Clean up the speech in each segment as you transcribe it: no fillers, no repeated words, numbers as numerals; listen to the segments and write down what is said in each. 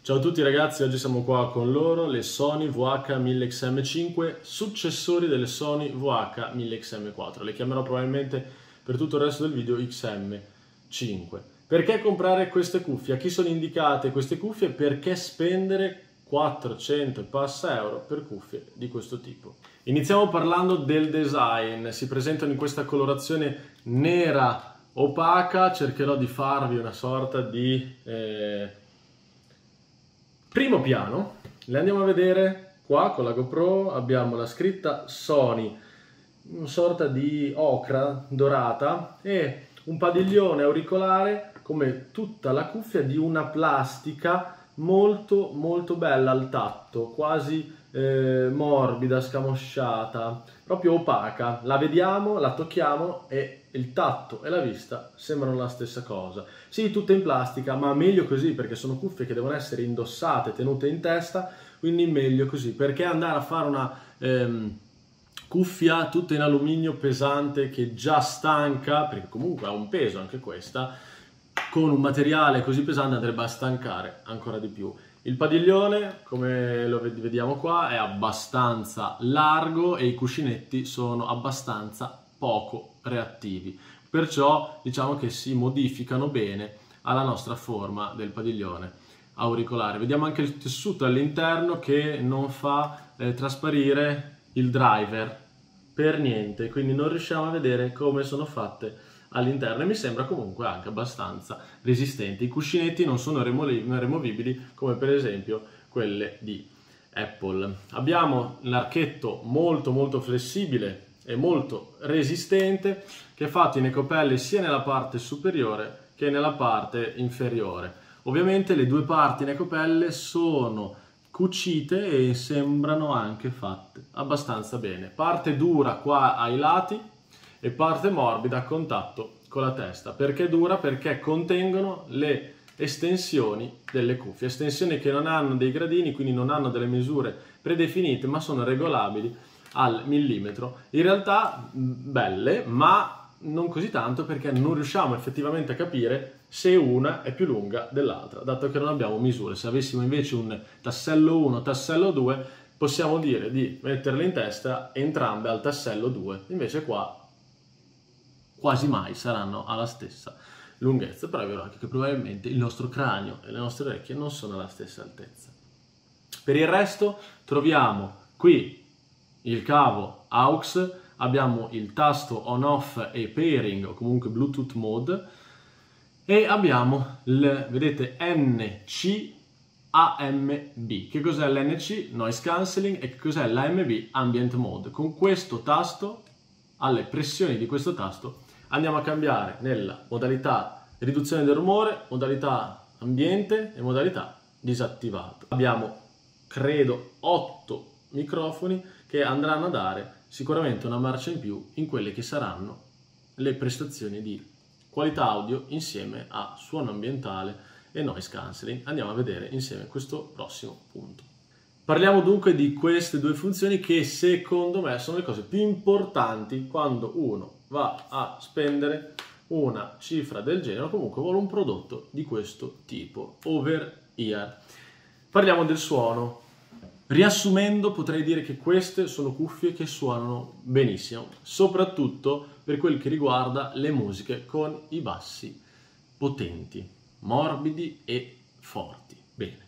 Ciao a tutti ragazzi, oggi siamo qua con loro, le Sony VH1000XM5, successori delle Sony VH1000XM4. Le chiamerò probabilmente per tutto il resto del video XM5. Perché comprare queste cuffie? A chi sono indicate queste cuffie? Perché spendere 400 e passa euro per cuffie di questo tipo? Iniziamo parlando del design. Si presentano in questa colorazione nera opaca. Cercherò di farvi una sorta di primo piano. Le andiamo a vedere qua con la GoPro. Abbiamo la scritta Sony, una sorta di ocra dorata e un padiglione auricolare come tutta la cuffia di una plastica molto molto bella al tatto, quasi morbida, scamosciata, proprio opaca. La vediamo, la tocchiamo e il tatto e la vista sembrano la stessa cosa. Sì, tutte in plastica, ma meglio così, perché sono cuffie che devono essere indossate, tenute in testa, quindi meglio così. Perché andare a fare una cuffia tutta in alluminio pesante che già stanca, perché comunque ha un peso anche questa, con un materiale così pesante andrebbe a stancare ancora di più. Il padiglione, come lo vediamo qua, è abbastanza largo e i cuscinetti sono abbastanza poco reattivi, perciò diciamo che si modificano bene alla nostra forma del padiglione auricolare. Vediamo anche il tessuto all'interno che non fa trasparire il driver per niente, quindi non riusciamo a vedere come sono fatte all'interno e mi sembra comunque anche abbastanza resistente. I cuscinetti non sono removibili come per esempio quelle di Apple. Abbiamo l'archetto molto molto flessibile e molto resistente che è fatto in ecopelle sia nella parte superiore che nella parte inferiore. Ovviamente le due parti in ecopelle sono cucite e sembrano anche fatte abbastanza bene. Parte dura qua ai lati e parte morbida a contatto con la testa. Perché dura? Perché contengono le estensioni delle cuffie, estensioni che non hanno dei gradini, quindi non hanno delle misure predefinite, ma sono regolabili al millimetro. In realtà belle, ma non così tanto, perché non riusciamo effettivamente a capire se una è più lunga dell'altra, dato che non abbiamo misure. Se avessimo invece un tassello 1, tassello 2, possiamo dire di metterle in testa entrambe al tassello 2, invece qua quasi mai saranno alla stessa lunghezza, però è vero anche che probabilmente il nostro cranio e le nostre orecchie non sono alla stessa altezza. Per il resto troviamo qui il cavo AUX, abbiamo il tasto on-off e pairing o comunque Bluetooth mode e abbiamo il, vedete, NC AMB. Che cos'è l'NC? Noise Cancelling. E che cos'è l'AMB? Ambient Mode. Con questo tasto, alle pressioni di questo tasto, andiamo a cambiare nella modalità riduzione del rumore, modalità ambiente e modalità disattivato. Abbiamo, credo, 8 microfoni che andranno a dare sicuramente una marcia in più in quelle che saranno le prestazioni di qualità audio insieme a suono ambientale e noise cancelling. Andiamo a vedere insieme questo prossimo punto. Parliamo dunque di queste due funzioni che secondo me sono le cose più importanti quando uno va a spendere una cifra del genere o comunque vuole un prodotto di questo tipo, over ear. Parliamo del suono. Riassumendo, potrei dire che queste sono cuffie che suonano benissimo, soprattutto per quel che riguarda le musiche con i bassi potenti, morbidi e forti. Bene.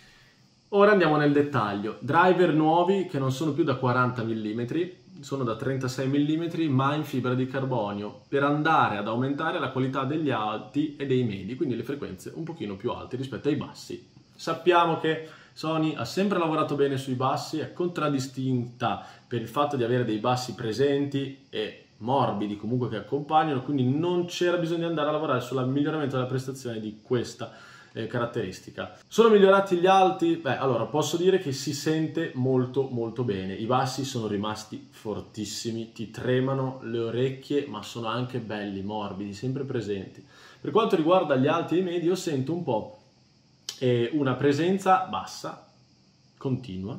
Ora andiamo nel dettaglio. Driver nuovi che non sono più da 40 mm, sono da 36 mm, ma in fibra di carbonio, per andare ad aumentare la qualità degli alti e dei medi, quindi le frequenze un pochino più alte rispetto ai bassi. Sappiamo che Sony ha sempre lavorato bene sui bassi, è contraddistinta per il fatto di avere dei bassi presenti e morbidi comunque che accompagnano, quindi non c'era bisogno di andare a lavorare sul miglioramento della prestazione di questa caratteristica. Sono migliorati gli alti? Beh, allora posso dire che si sente molto molto bene. I bassi sono rimasti fortissimi, ti tremano le orecchie, ma sono anche belli, morbidi, sempre presenti. Per quanto riguarda gli alti e i medi, io sento un po' una presenza bassa, continua,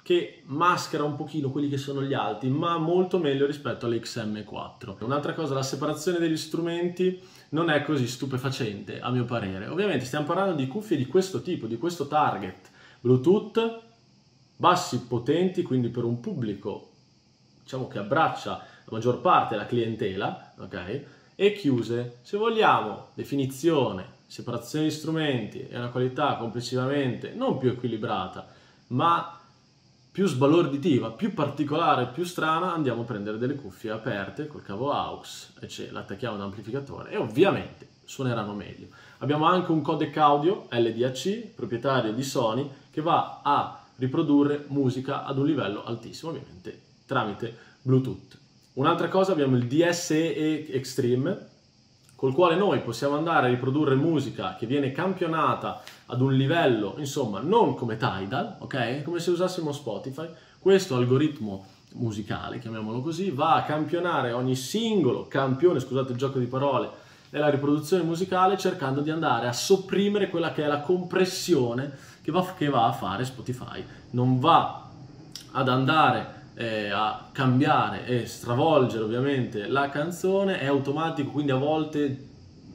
che maschera un pochino quelli che sono gli alti, ma molto meglio rispetto alle XM4. Un'altra cosa, la separazione degli strumenti non è così stupefacente a mio parere. Ovviamente stiamo parlando di cuffie di questo tipo, di questo target, Bluetooth, bassi potenti, quindi per un pubblico diciamo che abbraccia la maggior parte della clientela, ok? E chiuse. Se vogliamo definizione, separazione di strumenti e una qualità complessivamente non più equilibrata, ma più sbalorditiva, più particolare, più strana, andiamo a prendere delle cuffie aperte col cavo AUX e ce l'attacchiamo ad un amplificatore e ovviamente suoneranno meglio. Abbiamo anche un codec audio LDAC, proprietario di Sony, che va a riprodurre musica ad un livello altissimo, ovviamente tramite Bluetooth. Un'altra cosa, abbiamo il DSE Extreme, col quale noi possiamo andare a riprodurre musica che viene campionata ad un livello, insomma, non come Tidal, ok? Come se usassimo Spotify. Questo algoritmo musicale, chiamiamolo così, va a campionare ogni singolo campione, scusate il gioco di parole, della riproduzione musicale, cercando di andare a sopprimere quella che è la compressione che va a fare Spotify. Non va ad andare a cambiare e stravolgere ovviamente la canzone, è automatico, quindi a volte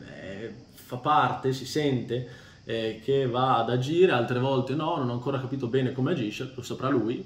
fa parte, si sente che va ad agire, altre volte no, non ho ancora capito bene come agisce, lo saprà lui,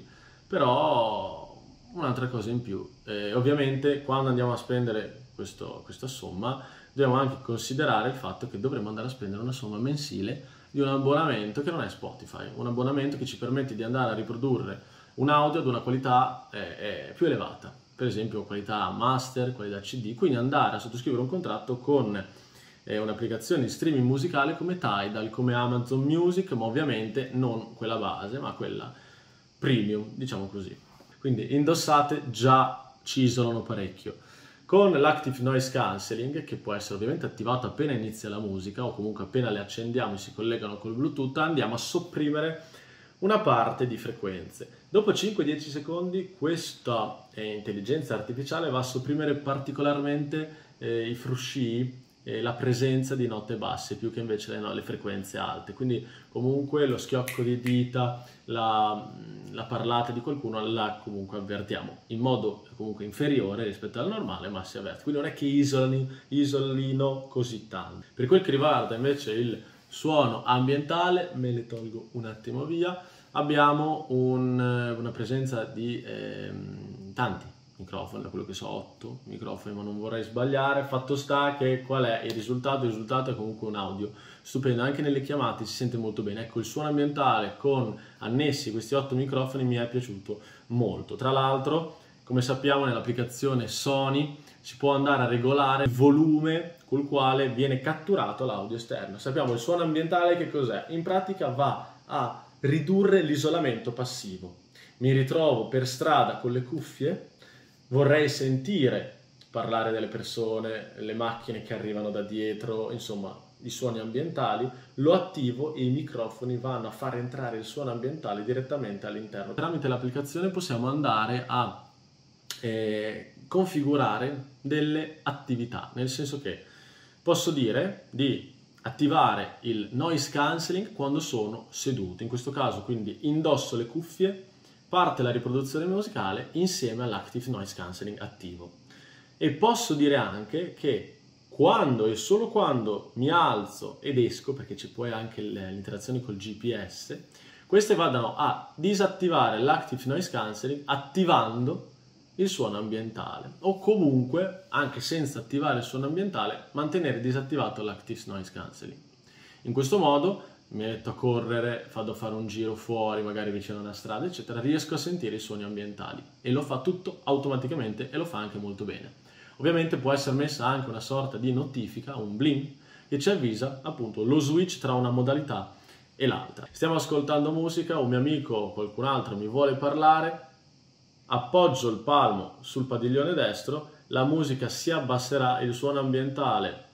però un'altra cosa in più, ovviamente quando andiamo a spendere questa somma dobbiamo anche considerare il fatto che dovremo andare a spendere una somma mensile di un abbonamento che non è Spotify, un abbonamento che ci permette di andare a riprodurre un audio ad una qualità più elevata, per esempio qualità master, qualità CD, quindi andare a sottoscrivere un contratto con un'applicazione di streaming musicale come Tidal, come Amazon Music, ma ovviamente non quella base, ma quella premium, diciamo così. Quindi indossate già ci isolano parecchio. Con l'Active Noise Cancelling, che può essere ovviamente attivato appena inizia la musica o comunque appena le accendiamo e si collegano col Bluetooth, andiamo a sopprimere una parte di frequenze. Dopo 5-10 secondi questa intelligenza artificiale va a sopprimere particolarmente i frusci e la presenza di note basse più che invece le frequenze alte, quindi comunque lo schiocco di dita, la parlata di qualcuno la comunque avvertiamo in modo comunque inferiore rispetto al normale, ma si avverte, quindi non è che isolino così tanto. Per quel che riguarda invece il suono ambientale, me le tolgo un attimo via, abbiamo una presenza di tanti microfoni, da quello che so 8 microfoni, ma non vorrei sbagliare. Fatto sta che qual è il risultato? Il risultato è comunque un audio stupendo, anche nelle chiamate si sente molto bene. Ecco, il suono ambientale con annessi questi 8 microfoni mi è piaciuto molto. Tra l'altro, come sappiamo, nell'applicazione Sony si può andare a regolare il volume col quale viene catturato l'audio esterno. Sappiamo il suono ambientale che cos'è? In pratica va a ridurre l'isolamento passivo. Mi ritrovo per strada con le cuffie, vorrei sentire parlare delle persone, le macchine che arrivano da dietro, insomma i suoni ambientali, lo attivo e i microfoni vanno a far entrare il suono ambientale direttamente all'interno. Tramite l'applicazione possiamo andare a configurare delle attività, nel senso che posso dire di attivare il noise cancelling quando sono seduto, in questo caso quindi indosso le cuffie, parte la riproduzione musicale insieme all'active noise cancelling attivo. E posso dire anche che quando e solo quando mi alzo ed esco, perché c'è poi anche l'interazione col GPS, queste vadano a disattivare l'active noise cancelling attivando il suono ambientale, o comunque, anche senza attivare il suono ambientale, mantenere disattivato l'active noise cancelling. In questo modo mi metto a correre, vado a fare un giro fuori, magari vicino a una strada, eccetera, riesco a sentire i suoni ambientali e lo fa tutto automaticamente e lo fa anche molto bene. Ovviamente può essere messa anche una sorta di notifica, un bling, che ci avvisa appunto lo switch tra una modalità e l'altra. Stiamo ascoltando musica, un mio amico o qualcun altro mi vuole parlare, appoggio il palmo sul padiglione destro, la musica si abbasserà, il suono ambientale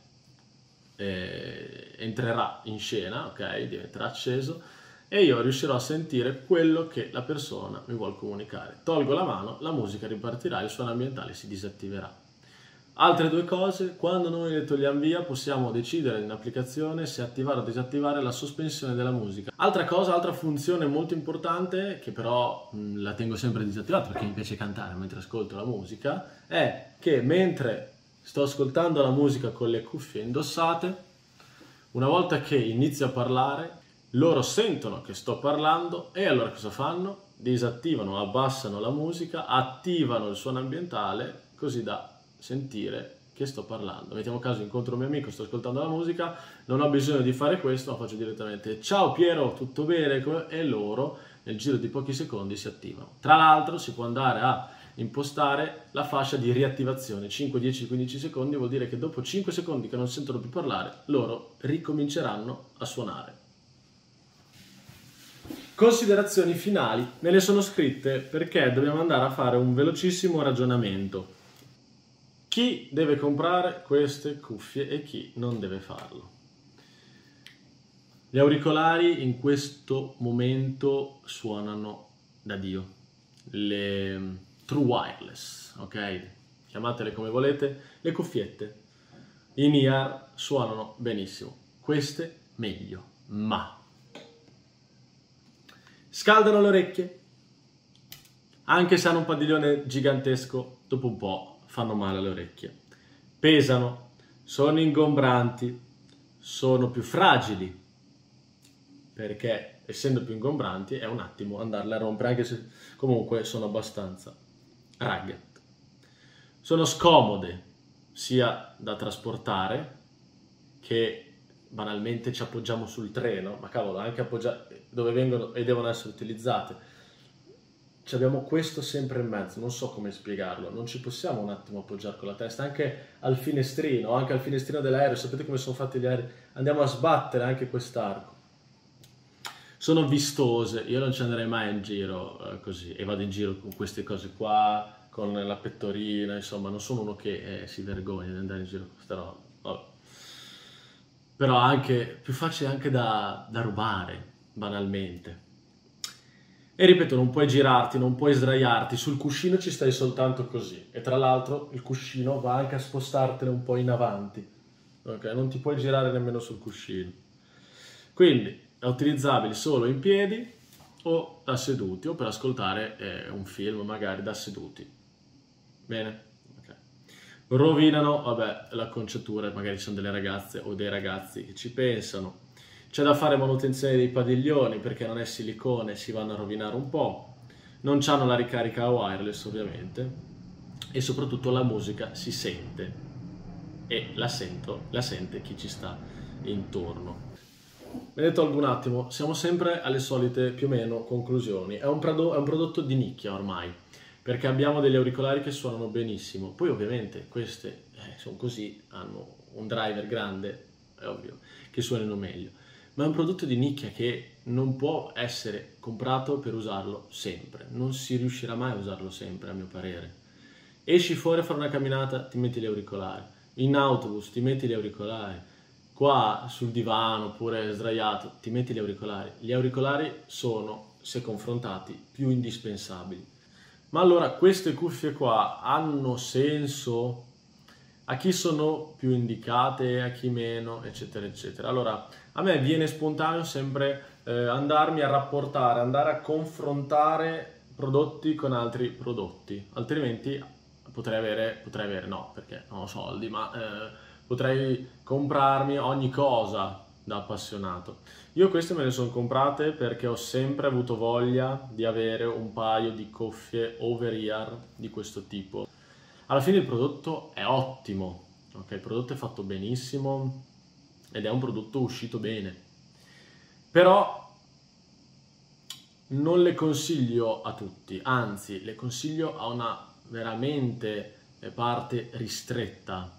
entrerà in scena, ok, diventerà acceso e io riuscirò a sentire quello che la persona mi vuole comunicare. Tolgo la mano, la musica ripartirà, il suono ambientale si disattiverà. Altre due cose, quando noi le togliamo via possiamo decidere in applicazione se attivare o disattivare la sospensione della musica. Altra cosa, altra funzione molto importante, che però la tengo sempre disattivata perché mi piace cantare mentre ascolto la musica, è che mentre sto ascoltando la musica con le cuffie indossate, una volta che inizio a parlare, loro sentono che sto parlando e allora cosa fanno? Disattivano, abbassano la musica, attivano il suono ambientale così da sentire che sto parlando. Mettiamo caso, incontro un mio amico, sto ascoltando la musica, non ho bisogno di fare questo, ma faccio direttamente ciao Piero, tutto bene? E loro nel giro di pochi secondi si attivano. Tra l'altro si può andare a impostare la fascia di riattivazione, 5, 10, 15 secondi, vuol dire che dopo 5 secondi che non sentono più parlare, loro ricominceranno a suonare. Considerazioni finali, me le sono scritte perché dobbiamo andare a fare un velocissimo ragionamento. Chi deve comprare queste cuffie e chi non deve farlo? Gli auricolari in questo momento suonano da Dio, le True Wireless, ok? Chiamatele come volete, le cuffiette in ear suonano benissimo, queste meglio, ma scaldano le orecchie, anche se hanno un padiglione gigantesco, dopo un po' fanno male alle orecchie, pesano, sono ingombranti, sono più fragili, perché essendo più ingombranti è un attimo andarle a rompere, anche se comunque sono abbastanza rugged. Sono scomode sia da trasportare che banalmente ci appoggiamo sul treno, ma cavolo, anche appoggiare dove vengono e devono essere utilizzate. Abbiamo questo sempre in mezzo, non so come spiegarlo, non ci possiamo un attimo appoggiare con la testa, anche al finestrino, anche al finestrino dell'aereo, sapete come sono fatti gli aerei, andiamo a sbattere anche quest'arco. Sono vistose, io non ci andrei mai in giro così, e vado in giro con queste cose qua, con la pettorina, insomma, non sono uno che si vergogna di andare in giro con questa roba, vabbè. Però anche più facile anche da rubare, banalmente. E ripeto, non puoi girarti, non puoi sdraiarti, sul cuscino ci stai soltanto così. E tra l'altro il cuscino va anche a spostartene un po' in avanti. Ok? Non ti puoi girare nemmeno sul cuscino. Quindi è utilizzabile solo in piedi o da seduti, o per ascoltare un film magari da seduti. Bene? Okay. Rovinano, vabbè, l'acconciatura, magari ci sono delle ragazze o dei ragazzi che ci pensano. C'è da fare manutenzione dei padiglioni perché non è silicone, si vanno a rovinare un po'. Non hanno la ricarica wireless ovviamente e soprattutto la musica si sente e la sente chi ci sta intorno. Me ne tolgo un attimo, siamo sempre alle solite più o meno conclusioni. È un prodotto di nicchia ormai perché abbiamo degli auricolari che suonano benissimo. Poi ovviamente queste sono così, hanno un driver grande, è ovvio, che suonino meglio. Ma è un prodotto di nicchia che non può essere comprato per usarlo sempre, non si riuscirà mai a usarlo sempre a mio parere. Esci fuori a fare una camminata, ti metti gli auricolari, in autobus ti metti gli auricolari, qua sul divano oppure sdraiato ti metti gli auricolari. Gli auricolari sono, se confrontati, più indispensabili. Ma allora queste cuffie qua hanno senso? A chi sono più indicate, a chi meno, eccetera, eccetera. Allora, a me viene spontaneo sempre andarmi a rapportare, andare a confrontare prodotti con altri prodotti, altrimenti potrei avere, no, perché non ho soldi, ma potrei comprarmi ogni cosa da appassionato. Io queste me le sono comprate perché ho sempre avuto voglia di avere un paio di cuffie over-ear di questo tipo. Alla fine il prodotto è ottimo, okay? Il prodotto è fatto benissimo ed è un prodotto uscito bene, però non le consiglio a tutti, anzi le consiglio a una veramente parte ristretta.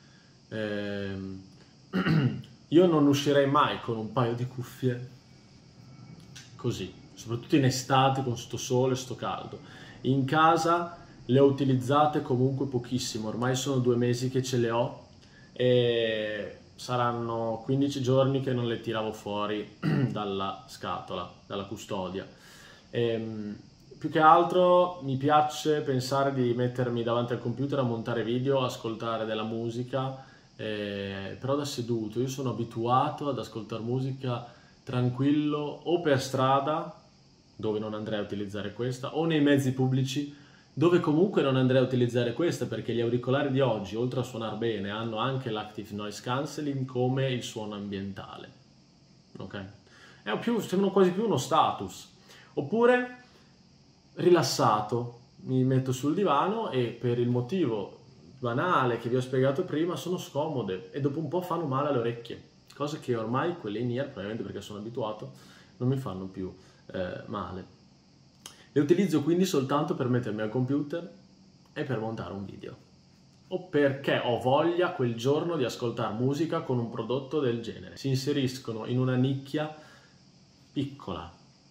Io non uscirei mai con un paio di cuffie così, soprattutto in estate con sto sole, sto caldo. In casa le ho utilizzate comunque pochissimo, ormai sono 2 mesi che ce le ho e saranno 15 giorni che non le tiravo fuori dalla scatola, dalla custodia. più che altro mi piace pensare di mettermi davanti al computer a montare video, ascoltare della musica, però da seduto. Io sono abituato ad ascoltare musica tranquillo o per strada, dove non andrei a utilizzare questa, o nei mezzi pubblici, dove comunque non andrei a utilizzare questa, perché gli auricolari di oggi, oltre a suonare bene, hanno anche l'active noise cancelling come il suono ambientale. Ok? Sembrano quasi più uno status. Oppure rilassato, mi metto sul divano e per il motivo banale che vi ho spiegato prima sono scomode e dopo un po' fanno male alle orecchie, cose che ormai quelle in ear, probabilmente perché sono abituato, non mi fanno più male. Le utilizzo quindi soltanto per mettermi al computer e per montare un video, o perché ho voglia quel giorno di ascoltare musica con un prodotto del genere. Si inseriscono in una nicchia piccola,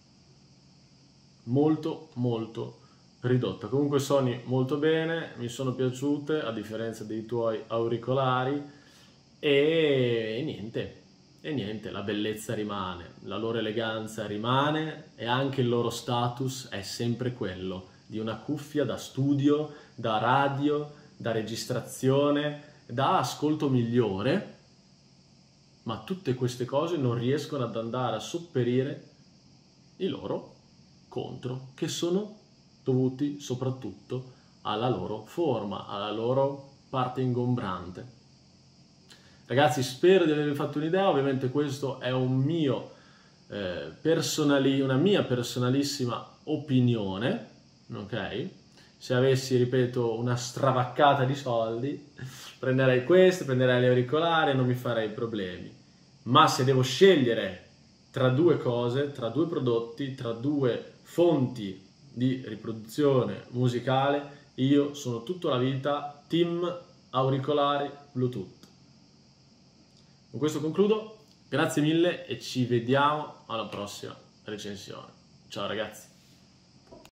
molto molto ridotta. Comunque suoni molto bene, mi sono piaciute a differenza dei tuoi auricolari e niente, la bellezza rimane, la loro eleganza rimane e anche il loro status è sempre quello di una cuffia da studio, da radio, da registrazione, da ascolto migliore, ma tutte queste cose non riescono ad andare a sopperire i loro contro, che sono dovuti soprattutto alla loro forma, alla loro parte ingombrante. Ragazzi, spero di avervi fatto un'idea. Ovviamente questo è un mio una mia personalissima opinione, ok? Se avessi, ripeto, una stravaccata di soldi, prenderei queste, prenderei gli auricolari e non mi farei problemi. Ma se devo scegliere tra due cose, tra due prodotti, tra due fonti di riproduzione musicale, io sono tutta la vita team auricolari Bluetooth. Con questo concludo, grazie mille e ci vediamo alla prossima recensione. Ciao ragazzi!